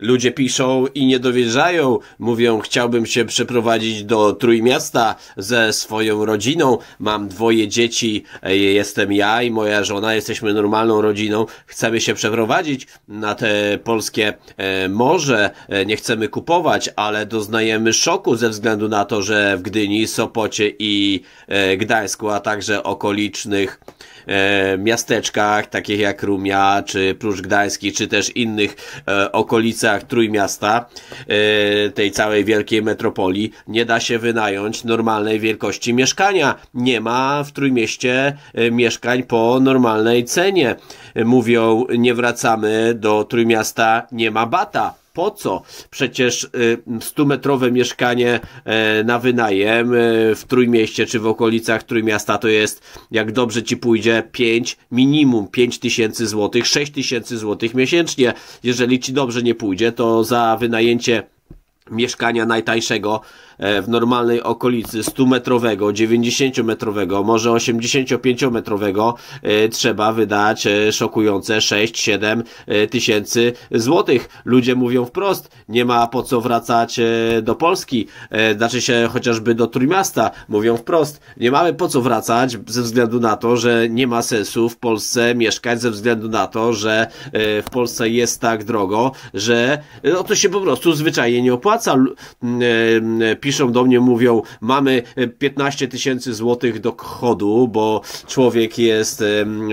Ludzie piszą i nie dowierzają, mówią, chciałbym się przeprowadzić do Trójmiasta ze swoją rodziną, mam 2 dzieci, jestem ja i moja żona, jesteśmy normalną rodziną, chcemy się przeprowadzić na te polskie morze, nie chcemy kupować, ale doznajemy szoku ze względu na to, że w Gdyni, Sopocie i Gdańsku, a także okolicznych miasteczkach, takich jak Rumia, czy Pruszcz Gdański, czy też innych okolicach Trójmiasta, tej całej wielkiej metropolii, nie da się wynająć normalnej wielkości mieszkania. Nie ma w Trójmieście mieszkań po normalnej cenie. Mówią, nie wracamy do Trójmiasta, nie ma bata. Po co? Przecież 100-metrowe mieszkanie na wynajem w Trójmieście czy w okolicach Trójmiasta to jest, jak dobrze ci pójdzie, minimum 5 tysięcy złotych, 6 tysięcy złotych miesięcznie. Jeżeli ci dobrze nie pójdzie, to za wynajęcie mieszkania najtańszego w normalnej okolicy 100-metrowego, 90-metrowego, może 85-metrowego trzeba wydać szokujące 6-7 tysięcy złotych. Ludzie mówią wprost, nie ma po co wracać do Polski, znaczy się chociażby do Trójmiasta, mówią wprost, nie mamy po co wracać ze względu na to, że nie ma sensu w Polsce mieszkać, ze względu na to, że w Polsce jest tak drogo, że no to się po prostu zwyczajnie nie opłaca. Piszą do mnie, mówią, mamy 15 tysięcy złotych dochodu, bo człowiek jest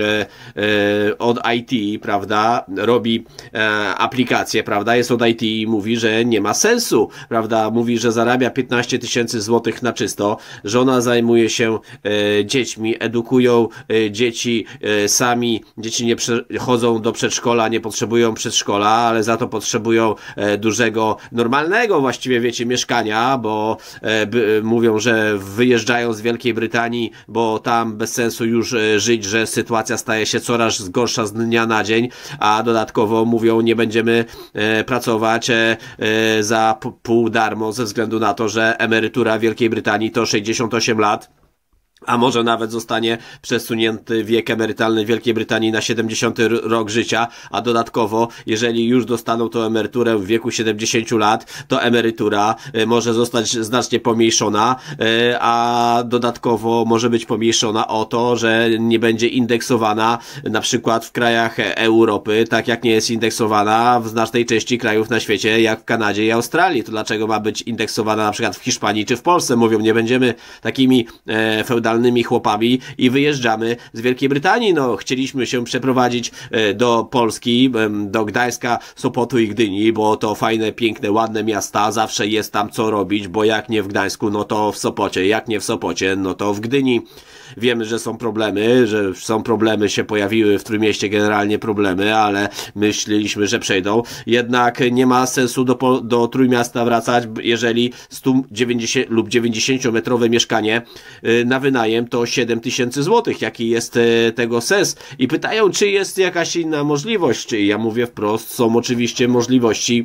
od IT, prawda, robi aplikację, prawda, jest od IT i mówi, że nie ma sensu, prawda, mówi, że zarabia 15 tysięcy złotych na czysto, żona zajmuje się dziećmi, edukują dzieci sami, dzieci nie chodzą do przedszkola, nie potrzebują przedszkola, ale za to potrzebują dużego, normalnego właściwie, wiecie, mieszkania, bo mówią, że wyjeżdżają z Wielkiej Brytanii, bo tam bez sensu już żyć, że sytuacja staje się coraz gorsza z dnia na dzień, a dodatkowo mówią, nie będziemy pracować za pół darmo ze względu na to, że emerytura w Wielkiej Brytanii to 68 lat. A może nawet zostanie przesunięty wiek emerytalny w Wielkiej Brytanii na 70 rok życia, a dodatkowo, jeżeli już dostaną tą emeryturę w wieku 70 lat, to emerytura może zostać znacznie pomniejszona, a dodatkowo może być pomniejszona o to, że nie będzie indeksowana na przykład w krajach Europy, tak jak nie jest indeksowana w znacznej części krajów na świecie, jak w Kanadzie i Australii. To dlaczego ma być indeksowana na przykład w Hiszpanii czy w Polsce? Mówią, nie będziemy takimi feudalnymi chłopami i wyjeżdżamy z Wielkiej Brytanii. No, chcieliśmy się przeprowadzić do Polski, do Gdańska, Sopotu i Gdyni, bo to fajne, piękne, ładne miasta, zawsze jest tam co robić, bo jak nie w Gdańsku, no to w Sopocie, jak nie w Sopocie, no to w Gdyni. Wiemy, że są problemy, się pojawiły w Trójmieście, generalnie problemy, ale myśleliśmy, że przejdą. Jednak nie ma sensu do Trójmiasta wracać, jeżeli 190 lub 90-metrowe mieszkanie na wynajem to 7 tysięcy złotych. Jaki jest tego sens? I pytają, czy jest jakaś inna możliwość? Czy ja mówię wprost, są oczywiście możliwości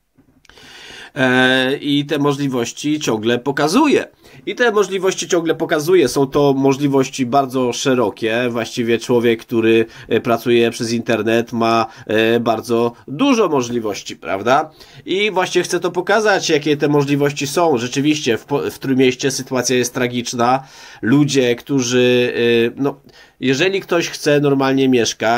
i te możliwości ciągle pokazuje. Są to możliwości bardzo szerokie. Właściwie człowiek, który pracuje przez internet, ma bardzo dużo możliwości, prawda? I właśnie chcę to pokazać, jakie te możliwości są. Rzeczywiście w Trójmieście sytuacja jest tragiczna. Ludzie, którzy, jeżeli ktoś chce normalnie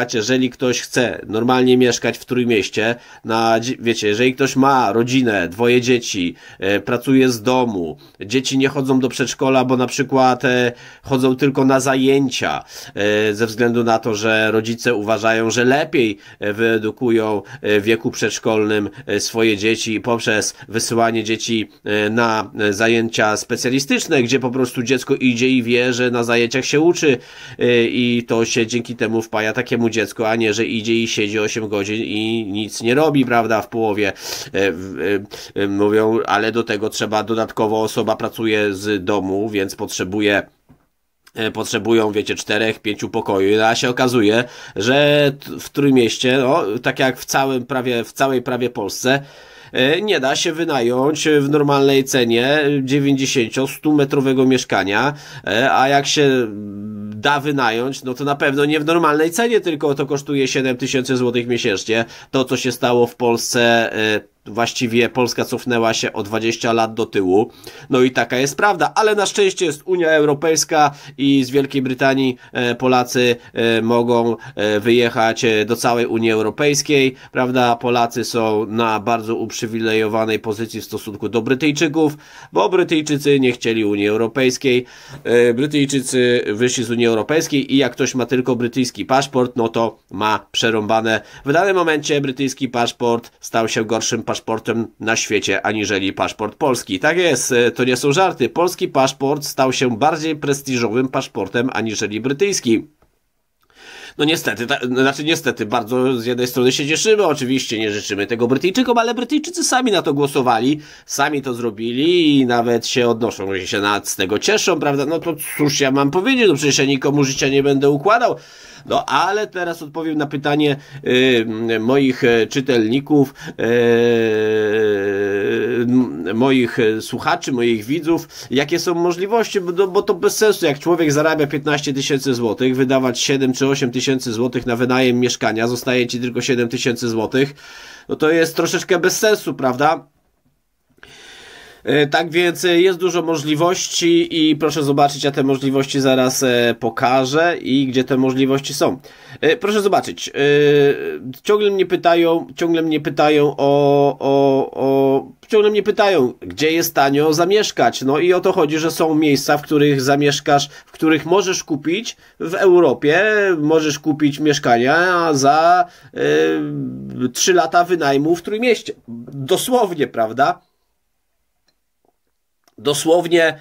mieszkać w Trójmieście, wiecie, jeżeli ktoś ma rodzinę, 2 dzieci, pracuje z domu, dzieci nie chodzą do przedszkola, bo na przykład chodzą tylko na zajęcia, ze względu na to, że rodzice uważają, że lepiej wyedukują w wieku przedszkolnym swoje dzieci poprzez wysyłanie dzieci na zajęcia specjalistyczne, gdzie po prostu dziecko idzie i wie, że na zajęciach się uczy i to się dzięki temu wpaja takiemu dziecku, a nie, że idzie i siedzi 8 godzin i nic nie robi, prawda, w połowie. Mówią, ale do tego trzeba dodatkowo, osoba pracuje z domu, więc potrzebują, wiecie, 4-5 pokoi, a się okazuje, że w Trójmieście, tak jak w całej prawie Polsce, nie da się wynająć w normalnej cenie 90-100 metrowego mieszkania, a jak się da wynająć, no to na pewno nie w normalnej cenie, tylko to kosztuje 7 tysięcy złotych miesięcznie. To, co się stało w Polsce właściwie Polska cofnęła się o 20 lat do tyłu. No i taka jest prawda, ale na szczęście jest Unia Europejska i z Wielkiej Brytanii Polacy mogą wyjechać do całej Unii Europejskiej, prawda? Polacy są na bardzo uprzywilejowanej pozycji w stosunku do Brytyjczyków, bo Brytyjczycy nie chcieli Unii Europejskiej. Brytyjczycy wyszli z Unii Europejskiej i jak ktoś ma tylko brytyjski paszport, no to ma przerąbane. W danym momencie brytyjski paszport stał się gorszym paszportem na świecie, aniżeli paszport polski. Tak jest, to nie są żarty. Polski paszport stał się bardziej prestiżowym paszportem, aniżeli brytyjski. No niestety, znaczy niestety, bardzo z jednej strony się cieszymy, oczywiście nie życzymy tego Brytyjczykom, ale Brytyjczycy sami na to głosowali, sami to zrobili i nawet się odnoszą, że się z tego cieszą, prawda? No to cóż ja mam powiedzieć, no przecież ja nikomu życia nie będę układał. No ale teraz odpowiem na pytanie moich czytelników, moich słuchaczy, moich widzów, jakie są możliwości, bo to bez sensu, jak człowiek zarabia 15 000 złotych, wydawać 7 czy 8 tysięcy złotych na wynajem mieszkania, zostaje ci tylko 7 000 złotych, no to jest troszeczkę bez sensu, prawda? Tak więc jest dużo możliwości i proszę zobaczyć, ja te możliwości zaraz pokażę i gdzie te możliwości są. Proszę zobaczyć, ciągle mnie pytają, gdzie jest tanio zamieszkać. No i o to chodzi, że są miejsca, w których zamieszkasz, w których możesz kupić w Europie, możesz kupić mieszkania za 3 lata wynajmu w Trójmieście. Dosłownie, prawda? Dosłownie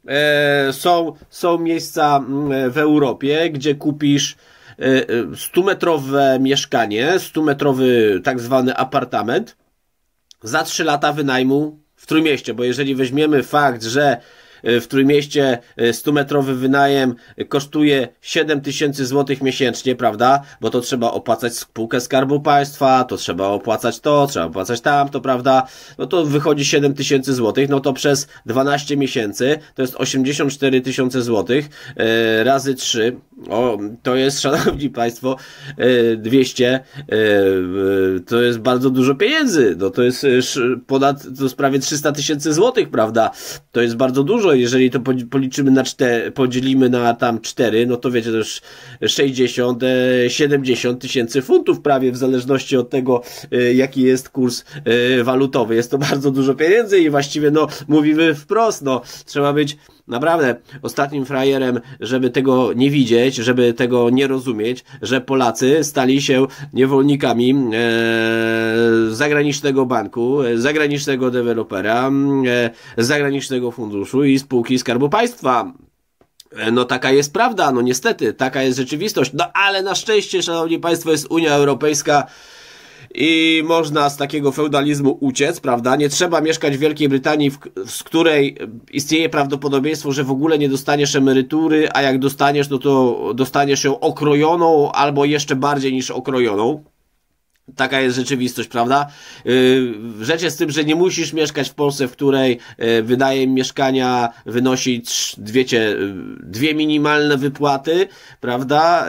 są miejsca w Europie, gdzie kupisz 100-metrowe mieszkanie, 100-metrowy tak zwany apartament za 3 lata wynajmu w Trójmieście, bo jeżeli weźmiemy fakt, że w Trójmieście 100-metrowy wynajem kosztuje 7 000 złotych miesięcznie, prawda? Bo to trzeba opłacać spółkę Skarbu Państwa, to trzeba opłacać to, trzeba opłacać tamto, prawda? No to wychodzi 7 000 złotych, no to przez 12 miesięcy to jest 84 000 złotych razy 3. O, to jest, szanowni państwo, 200, to jest bardzo dużo pieniędzy, no to jest to prawie 300 000 złotych, prawda? To jest bardzo dużo, jeżeli to policzymy na 4, podzielimy na tam 4, no to wiecie, to już 60, 70 tysięcy funtów prawie, w zależności od tego, jaki jest kurs walutowy. Jest to bardzo dużo pieniędzy i właściwie, no, mówimy wprost, no, trzeba być naprawdę ostatnim frajerem, żeby tego nie widzieć, żeby tego nie rozumieć, że Polacy stali się niewolnikami zagranicznego banku, zagranicznego dewelopera, zagranicznego funduszu i spółki Skarbu Państwa. No taka jest prawda, no niestety, taka jest rzeczywistość. No ale na szczęście, szanowni państwo, jest Unia Europejska i można z takiego feudalizmu uciec, prawda? Nie trzeba mieszkać w Wielkiej Brytanii, z której istnieje prawdopodobieństwo, że w ogóle nie dostaniesz emerytury, a jak dostaniesz, no to dostaniesz ją okrojoną albo jeszcze bardziej niż okrojoną. Taka jest rzeczywistość, prawda? Rzecz jest z tym, że nie musisz mieszkać w Polsce, w której wynajem mieszkania wynosi, wiecie, 2 minimalne wypłaty, prawda?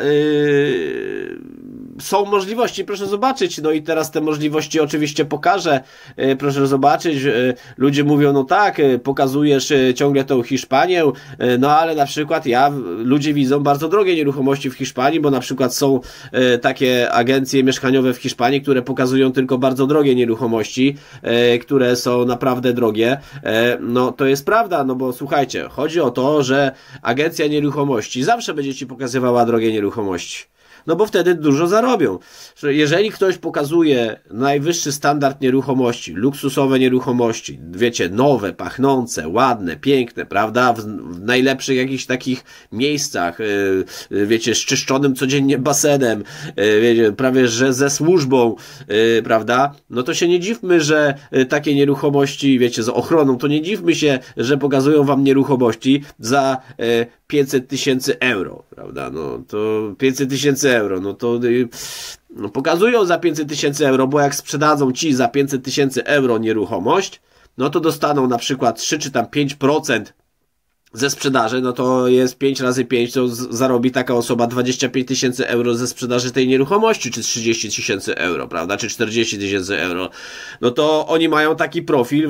Są możliwości, proszę zobaczyć, no i teraz te możliwości oczywiście pokażę, proszę zobaczyć, ludzie mówią, no tak, pokazujesz ciągle tą Hiszpanię, no ale na przykład ludzie widzą bardzo drogie nieruchomości w Hiszpanii, bo na przykład są takie agencje mieszkaniowe w Hiszpanii, które pokazują tylko bardzo drogie nieruchomości, które są naprawdę drogie. No to jest prawda, no bo słuchajcie, chodzi o to, że agencja nieruchomości zawsze będzie ci pokazywała drogie nieruchomości. No bo wtedy dużo zarobią. Jeżeli ktoś pokazuje najwyższy standard nieruchomości, luksusowe nieruchomości, wiecie, nowe, pachnące, ładne, piękne, prawda, w najlepszych jakichś takich miejscach, wiecie, z czyszczonym codziennie basenem, wiecie, prawie że ze służbą, prawda, no to się nie dziwmy, że takie nieruchomości, wiecie, z ochroną, to nie dziwmy się, że pokazują wam nieruchomości za 500 000 euro, prawda, no to 500 000 euro, no to no pokazują za 500 000 euro, bo jak sprzedadzą ci za 500 000 euro nieruchomość, no to dostaną na przykład 3 czy tam 5% ze sprzedaży, no to jest 5 razy 5, to zarobi taka osoba 25 tysięcy euro ze sprzedaży tej nieruchomości, czy 30 tysięcy euro, prawda, czy 40 tysięcy euro. No to oni mają taki profil,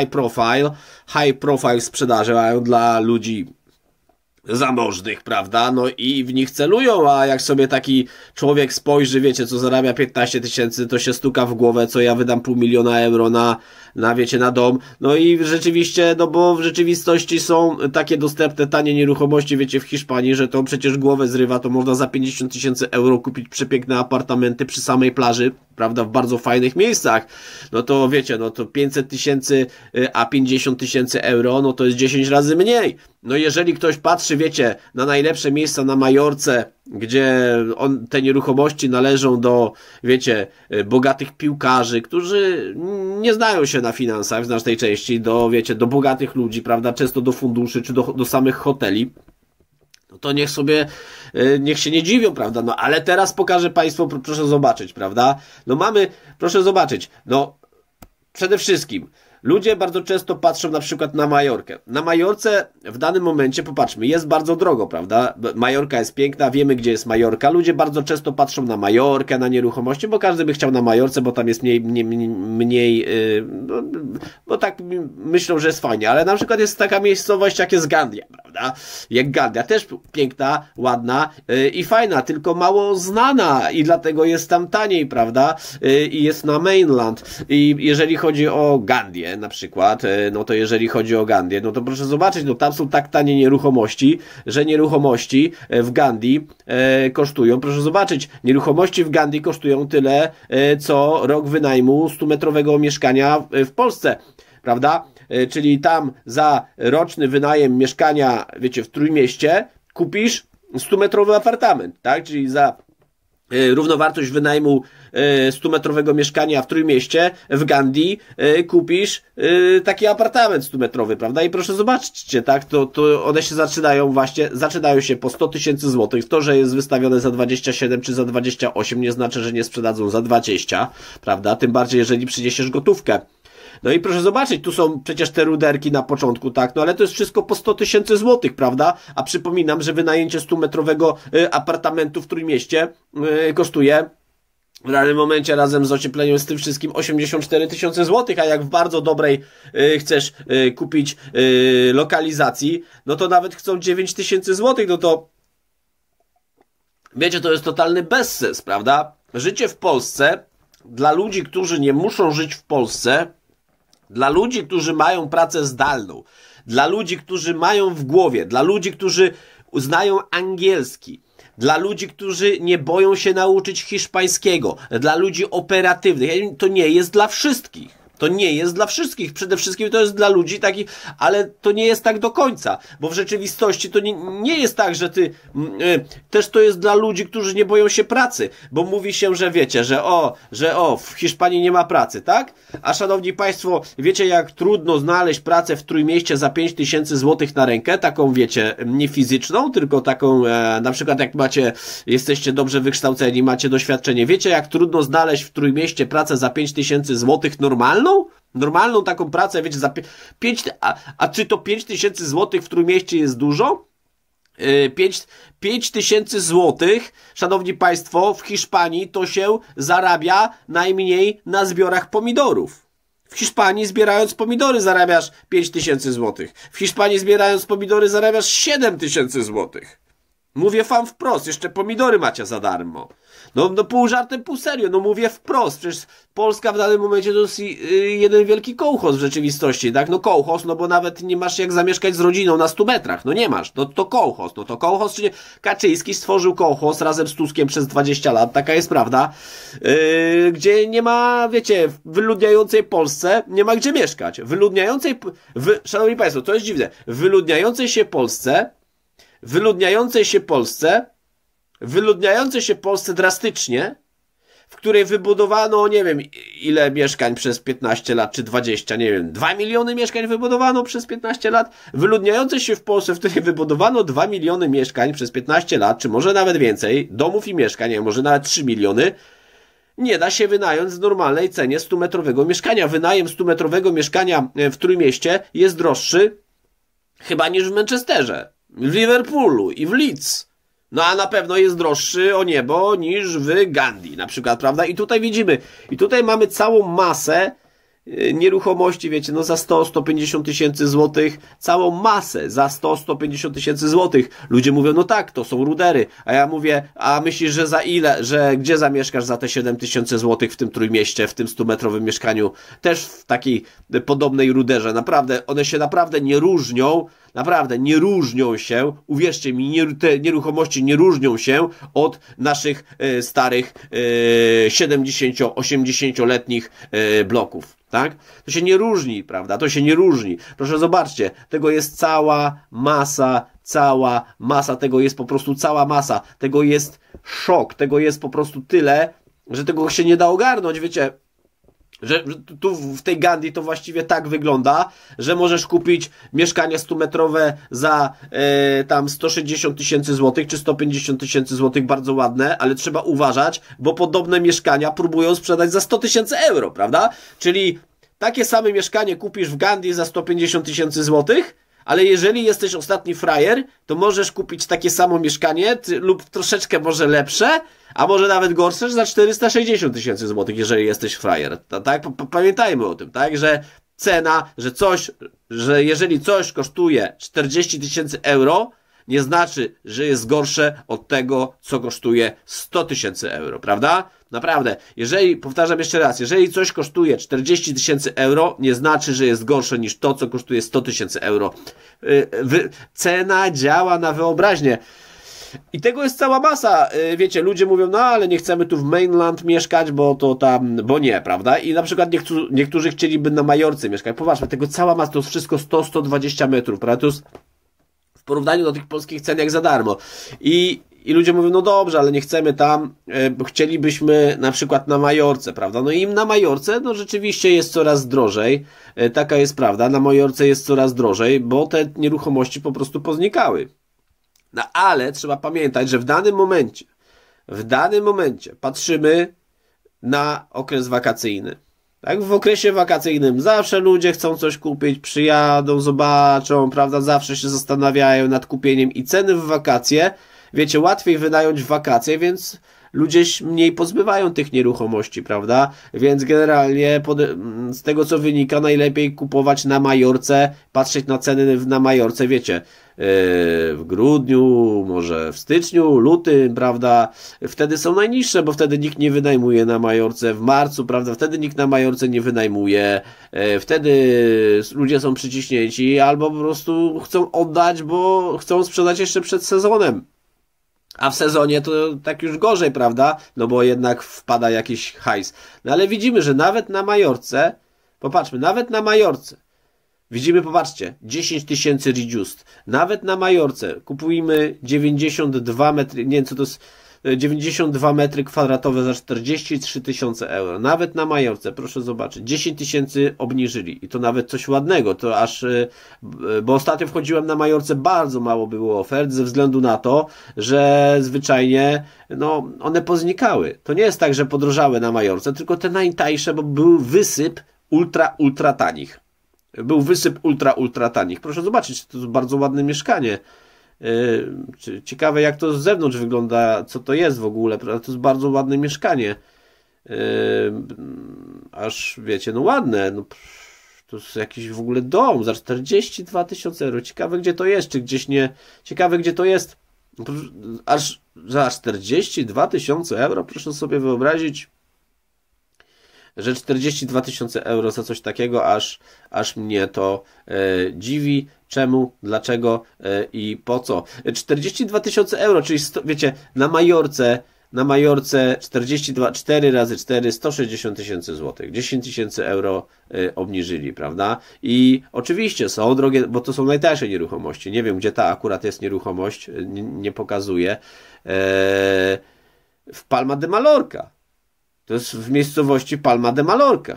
high profile sprzedaży mają dla ludzi zamożnych, prawda, no i w nich celują, a jak sobie taki człowiek spojrzy, wiecie, co zarabia 15 tysięcy, to się stuka w głowę, co ja wydam $500 000 wiecie, na dom, no i rzeczywiście, no bo w rzeczywistości są takie dostępne, tanie nieruchomości, wiecie, w Hiszpanii, że to przecież głowę zrywa, to można za 50 tysięcy euro kupić przepiękne apartamenty przy samej plaży, prawda, w bardzo fajnych miejscach, no to wiecie, no to 500 tysięcy, a 50 tysięcy euro, no to jest 10 razy mniej. No jeżeli ktoś patrzy, wiecie, na najlepsze miejsca na Majorce, gdzie te nieruchomości należą do, wiecie, bogatych piłkarzy, którzy nie znają się na finansach w znacznej części, do, wiecie, do bogatych ludzi, prawda, często do funduszy, czy do samych hoteli, no to niech się nie dziwią, prawda, no ale teraz pokażę Państwu, proszę zobaczyć, prawda, no proszę zobaczyć, no przede wszystkim ludzie bardzo często patrzą na przykład na Majorkę. Na Majorce w danym momencie, popatrzmy, jest bardzo drogo, prawda? Majorka jest piękna, wiemy gdzie jest Majorka. Ludzie bardzo często patrzą na Majorkę, na nieruchomości, bo każdy by chciał na Majorce, bo tam jest mniej bo tak myślą, że jest fajnie. Ale na przykład jest taka miejscowość jak jest Gandia, prawda? Jak Gandia, też piękna, ładna i fajna, tylko mało znana i dlatego jest tam taniej, prawda? I jest na mainland. I jeżeli chodzi o Gandię, na przykład, no to jeżeli chodzi o Gandię, no to proszę zobaczyć, no tam są tak tanie nieruchomości, że nieruchomości w Gandii kosztują, proszę zobaczyć, nieruchomości w Gandii kosztują tyle, co rok wynajmu 100-metrowego mieszkania w Polsce, prawda? Czyli tam za roczny wynajem mieszkania, wiecie, w Trójmieście kupisz 100-metrowy apartament, tak? Czyli za równowartość wynajmu 100-metrowego mieszkania w Trójmieście, w Gandii, kupisz taki apartament 100-metrowy, prawda? I proszę zobaczcie, tak? To one się zaczynają się po 100 tysięcy złotych. To, że jest wystawione za 27 czy za 28 nie znaczy, że nie sprzedadzą za 20, prawda? Tym bardziej, jeżeli przyniesiesz gotówkę. No i proszę zobaczyć, tu są przecież te ruderki na początku, tak, no ale to jest wszystko po 100 tysięcy złotych, prawda? A przypominam, że wynajęcie 100-metrowego apartamentu w Trójmieście kosztuje w danym momencie razem z ociepleniem z tym wszystkim 84 tysiące złotych, a jak w bardzo dobrej chcesz kupić lokalizacji, no to nawet chcą 9 tysięcy złotych, no to wiecie, to jest totalny bezsens, prawda? Życie w Polsce dla ludzi, którzy nie muszą żyć w Polsce, dla ludzi, którzy mają pracę zdalną, dla ludzi, którzy mają w głowie, dla ludzi, którzy znają angielski, dla ludzi, którzy nie boją się nauczyć hiszpańskiego, dla ludzi operatywnych. To nie jest dla wszystkich. To nie jest dla wszystkich. Przede wszystkim to jest dla ludzi takich, ale to nie jest tak do końca, bo w rzeczywistości to nie jest tak, że też to jest dla ludzi, którzy nie boją się pracy, bo mówi się, że wiecie, że w Hiszpanii nie ma pracy, tak? A szanowni Państwo, wiecie jak trudno znaleźć pracę w Trójmieście za 5 tysięcy złotych na rękę, taką wiecie, nie fizyczną, tylko taką, na przykład jak jesteście dobrze wykształceni, macie doświadczenie, wiecie jak trudno znaleźć w Trójmieście pracę za 5 tysięcy złotych normalną? Normalną taką pracę, wiecie, za 5, a czy to 5 tysięcy złotych w Trójmieście jest dużo? 5 tysięcy złotych, szanowni Państwo, w Hiszpanii to się zarabia najmniej na zbiorach pomidorów. W Hiszpanii zbierając pomidory zarabiasz 5 tysięcy złotych. W Hiszpanii zbierając pomidory zarabiasz 7 tysięcy złotych. Mówię wam wprost, jeszcze pomidory macie za darmo. No pół żartem, pół serio, no mówię wprost, przecież Polska w danym momencie to jest jeden wielki kołchoz w rzeczywistości, tak? No kołchoz, no bo nawet nie masz jak zamieszkać z rodziną na 100 metrach, no nie masz, no to kołchoz, czy nie? Kaczyński stworzył kołchoz razem z Tuskiem przez 20 lat, taka jest prawda, gdzie nie ma, wiecie, w wyludniającej Polsce nie ma gdzie mieszkać, szanowni Państwo, to jest dziwne, w wyludniającej się Polsce drastycznie, w której wybudowano, nie wiem, ile mieszkań przez 15 lat, czy 20, nie wiem, 2 miliony mieszkań wybudowano przez 15 lat, wyludniającej się w Polsce, w której wybudowano 2 miliony mieszkań przez 15 lat, czy może nawet więcej, domów i mieszkań, nie wiem, może nawet 3 miliony, nie da się wynająć w normalnej cenie 100-metrowego mieszkania. Wynajem 100-metrowego mieszkania w Trójmieście jest droższy chyba niż w Manchesterze, w Liverpoolu i w Leeds. No a na pewno jest droższy o niebo niż w Gandhi na przykład, prawda? I tutaj widzimy, i tutaj mamy całą masę nieruchomości, wiecie, no za 100-150 tysięcy złotych, całą masę za 100-150 tysięcy złotych. Ludzie mówią, no tak, to są rudery, a ja mówię, a myślisz, że za ile, że gdzie zamieszkasz za te 7 tysięcy złotych w tym Trójmieście, w tym 100-metrowym mieszkaniu, też w takiej podobnej ruderze, naprawdę, one się naprawdę nie różnią, naprawdę nie różnią się, uwierzcie mi, te nieruchomości nie różnią się od naszych starych 70-80-letnich bloków, tak? To się nie różni, prawda? To się nie różni. Proszę zobaczcie, tego jest cała masa, tego jest po prostu cała masa, tego jest szok, tego jest po prostu tyle, że tego się nie da ogarnąć, wiecie, że tu w tej Gandhi to właściwie tak wygląda, że możesz kupić mieszkanie 100-metrowe za tam 160 tysięcy złotych czy 150 tysięcy złotych, bardzo ładne, ale trzeba uważać, bo podobne mieszkania próbują sprzedać za 100 tysięcy euro, prawda? Czyli takie same mieszkanie kupisz w Gandhi za 150 tysięcy złotych, ale jeżeli jesteś ostatni frajer, to możesz kupić takie samo mieszkanie lub troszeczkę może lepsze, a może nawet gorsze za 460 tysięcy złotych, jeżeli jesteś frajer. Tak? Pamiętajmy o tym, tak? Że cena, że jeżeli coś kosztuje 40 tysięcy euro, nie znaczy, że jest gorsze od tego, co kosztuje 100 tysięcy euro, prawda? Naprawdę, powtarzam jeszcze raz, jeżeli coś kosztuje 40 tysięcy euro, nie znaczy, że jest gorsze niż to, co kosztuje 100 tysięcy euro. Cena działa na wyobraźnię. I tego jest cała masa. Wiecie, ludzie mówią, no ale nie chcemy tu w mainland mieszkać, bo nie, prawda? I na przykład niektórzy chcieliby na Majorce mieszkać. Popatrzmy, tego cała masa, to jest wszystko 100-120 metrów, prawda? To jest w porównaniu do tych polskich cen jak za darmo. I ludzie mówią, no dobrze, ale nie chcemy tam, bo chcielibyśmy na przykład na Majorce, prawda? No i im na Majorce, no rzeczywiście jest coraz drożej, taka jest prawda, na Majorce jest coraz drożej, bo te nieruchomości po prostu poznikały. No ale trzeba pamiętać, że w danym momencie patrzymy na okres wakacyjny. Tak, w okresie wakacyjnym zawsze ludzie chcą coś kupić, przyjadą, zobaczą, prawda, zawsze się zastanawiają nad kupieniem i ceny w wakacje, wiecie, łatwiej wynająć w wakacje, więc ludzie mniej pozbywają tych nieruchomości, prawda, więc generalnie z tego co wynika najlepiej kupować na Majorce, patrzeć na ceny na Majorce, wiecie, w grudniu, może w styczniu, lutym, prawda, wtedy są najniższe, bo wtedy nikt nie wynajmuje na Majorce, w marcu, prawda, wtedy nikt na Majorce nie wynajmuje, wtedy ludzie są przyciśnięci albo po prostu chcą oddać, bo chcą sprzedać jeszcze przed sezonem. A w sezonie to tak już gorzej, prawda? No bo jednak wpada jakiś hajs. No ale widzimy, że nawet na Majorce, popatrzmy, nawet na Majorce, widzimy, popatrzcie, 10 tysięcy reduced. Nawet na Majorce kupujemy 92 metry, nie wiem co to jest, 92 metry kwadratowe za 43 tysiące euro. Nawet na Majorce, proszę zobaczyć, 10 tysięcy obniżyli. I to nawet coś ładnego. To aż, bo ostatnio wchodziłem na Majorce, bardzo mało było ofert, ze względu na to, że zwyczajnie, no, one poznikały. To nie jest tak, że podrożały na Majorce, tylko te najtańsze, bo był wysyp ultra tanich. Był wysyp ultra tanich. Proszę zobaczyć, to jest bardzo ładne mieszkanie. Ciekawe jak to z zewnątrz wygląda, co to jest w ogóle, to jest bardzo ładne mieszkanie. Aż wiecie, no ładne, no, to jest jakiś w ogóle dom za 42 tysiące euro. Ciekawe gdzie to jest, czy gdzieś nie, ciekawe gdzie to jest. Aż za 42 tysiące euro, proszę sobie wyobrazić, że 42 tysiące euro za coś takiego, aż mnie to dziwi. Czemu, dlaczego i po co? 42 tysiące euro, czyli wiecie, na Majorce 42, 4 razy 4, 160 tysięcy złotych. 10 tysięcy euro obniżyli, prawda? I oczywiście są drogie, bo to są najtańsze nieruchomości. Nie wiem, gdzie ta akurat jest nieruchomość, nie pokazuje. W Palma de Mallorca. To jest w miejscowości Palma de Mallorca.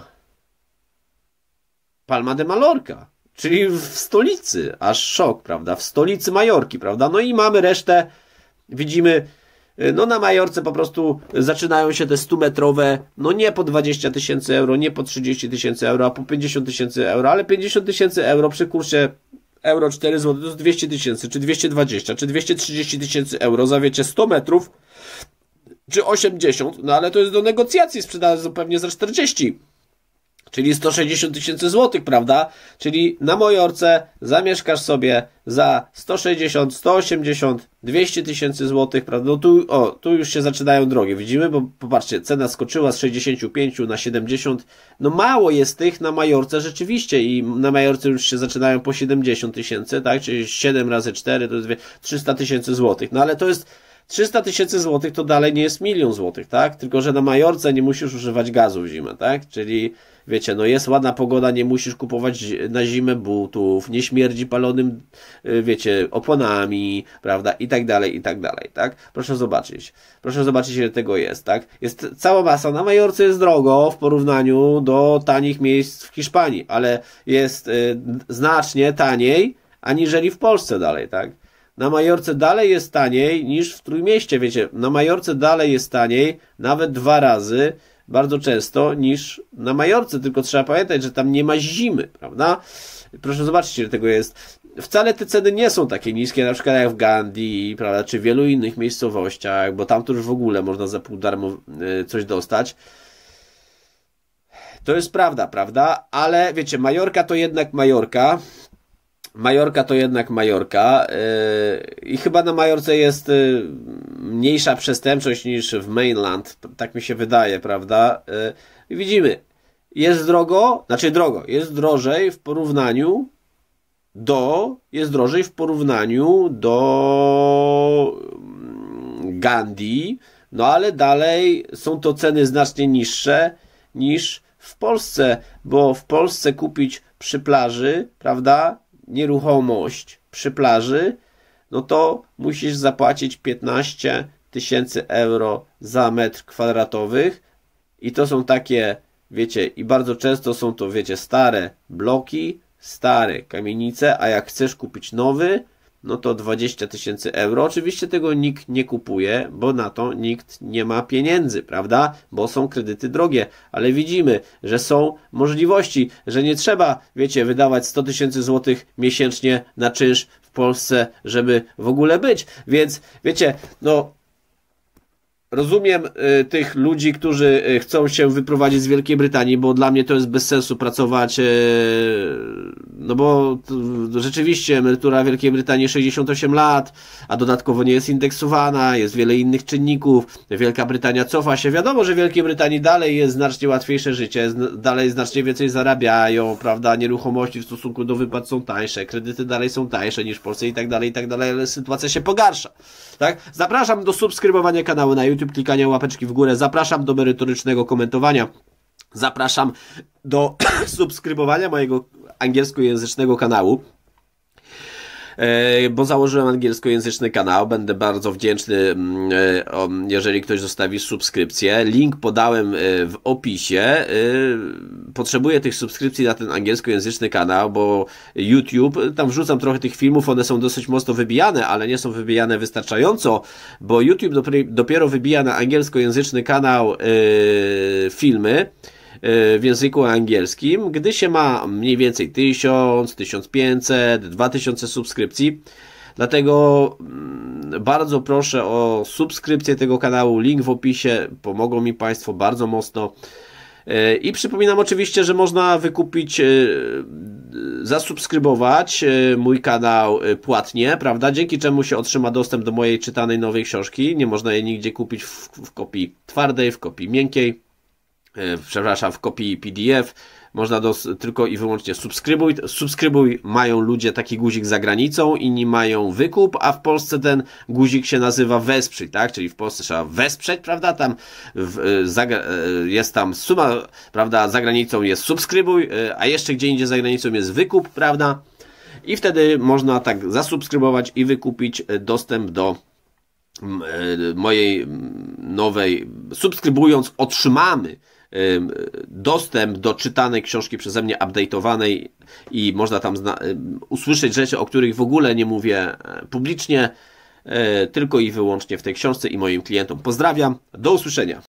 Palma de Mallorca. Czyli w stolicy, aż szok, prawda? W stolicy Majorki, prawda? No i mamy resztę, widzimy, no na Majorce po prostu zaczynają się te 100-metrowe, no nie po 20 tysięcy euro, nie po 30 tysięcy euro, a po 50 tysięcy euro, ale 50 tysięcy euro przy kursie euro 4 zł to jest 200 tysięcy, czy 220, czy 230 tysięcy euro za, wiecie, 100 metrów, czy 80, no ale to jest do negocjacji, sprzedaży pewnie za 40. Czyli 160 tysięcy złotych, prawda? Czyli na Majorce zamieszkasz sobie za 160, 180, 200 tysięcy złotych, prawda? No tu już się zaczynają drogie, widzimy? Bo popatrzcie, cena skoczyła z 65 na 70. No mało jest tych na Majorce rzeczywiście i na Majorce już się zaczynają po 70 tysięcy, tak? Czyli 7 razy 4 to jest 300 tysięcy złotych. No ale to jest 300 tysięcy złotych to dalej nie jest 1 000 000 złotych, tak? Tylko że na Majorce nie musisz używać gazu w zimę, tak? Czyli wiecie, no jest ładna pogoda, nie musisz kupować na zimę butów, nie śmierdzi palonym, wiecie, oponami, prawda? I tak dalej, tak? Proszę zobaczyć, ile tego jest, tak? Jest cała masa. Na Majorce jest drogo w porównaniu do tanich miejsc w Hiszpanii, ale jest znacznie taniej aniżeli w Polsce dalej, tak? Na Majorce dalej jest taniej niż w Trójmieście, wiecie, na Majorce dalej jest taniej, nawet 2 razy, bardzo często, niż na Majorce, tylko trzeba pamiętać, że tam nie ma zimy, prawda? Proszę zobaczyć, ile tego jest. Wcale te ceny nie są takie niskie, na przykład jak w Gandhi, prawda, czy w wielu innych miejscowościach, bo tam to już w ogóle można za pół darmo coś dostać. To jest prawda? Ale wiecie, Majorka to jednak Majorka. Majorka to jednak Majorka i chyba na Majorce jest mniejsza przestępczość niż w mainland, tak mi się wydaje, prawda? I widzimy, jest jest drożej w porównaniu do Gandhi, no ale dalej są to ceny znacznie niższe niż w Polsce, bo w Polsce kupić przy plaży, prawda, nieruchomość przy plaży, no to musisz zapłacić 15 tysięcy euro za metr kwadratowy i to są takie, wiecie, i bardzo często są to, wiecie, stare bloki, stare kamienice, a jak chcesz kupić nowy, no to 20 tysięcy euro. Oczywiście tego nikt nie kupuje, bo na to nikt nie ma pieniędzy, prawda? Bo są kredyty drogie, ale widzimy, że są możliwości, że nie trzeba, wiecie, wydawać 100 tysięcy złotych miesięcznie na czynsz w Polsce, żeby w ogóle być. Więc, wiecie, no rozumiem tych ludzi, którzy chcą się wyprowadzić z Wielkiej Brytanii, bo dla mnie to jest bez sensu pracować, no bo rzeczywiście emerytura w Wielkiej Brytanii 68 lat, a dodatkowo nie jest indeksowana, jest wiele innych czynników, Wielka Brytania cofa się, wiadomo, że w Wielkiej Brytanii dalej jest znacznie łatwiejsze życie, dalej znacznie więcej zarabiają, prawda, nieruchomości w stosunku do wypłat są tańsze, kredyty dalej są tańsze niż w Polsce i tak dalej, ale sytuacja się pogarsza, tak? Zapraszam do subskrybowania kanału na YouTube, klikania łapeczki w górę, zapraszam do merytorycznego komentowania, zapraszam do subskrybowania mojego angielskojęzycznego kanału, bo założyłem angielskojęzyczny kanał, będę bardzo wdzięczny, jeżeli ktoś zostawi subskrypcję. Link podałem w opisie. Potrzebuję tych subskrypcji na ten angielskojęzyczny kanał, bo YouTube, tam wrzucam trochę tych filmów, one są dosyć mocno wybijane, ale nie są wybijane wystarczająco, bo YouTube dopiero wybija na angielskojęzyczny kanał filmy w języku angielskim, gdy się ma mniej więcej 1000, 1500, 2000 subskrypcji. Dlatego bardzo proszę o subskrypcję tego kanału, link w opisie, pomogą mi Państwo bardzo mocno. I przypominam oczywiście, że można wykupić, zasubskrybować mój kanał płatnie, prawda? Dzięki czemu się otrzyma dostęp do mojej czytanej nowej książki. Nie można jej nigdzie kupić w kopii twardej, w kopii miękkiej. Przepraszam, w kopii PDF, można tylko i wyłącznie subskrybuj, mają ludzie taki guzik za granicą, inni mają wykup, a w Polsce ten guzik się nazywa wesprzyj, tak, czyli w Polsce trzeba wesprzeć, prawda, tam jest tam suma, prawda, za granicą jest subskrybuj, a jeszcze gdzie indziej za granicą jest wykup, prawda, i wtedy można tak zasubskrybować i wykupić dostęp do mojej nowej, subskrybując otrzymamy dostęp do czytanej książki przeze mnie, update'owanej i można tam usłyszeć rzeczy, o których w ogóle nie mówię publicznie, tylko i wyłącznie w tej książce i moim klientom. Pozdrawiam, do usłyszenia.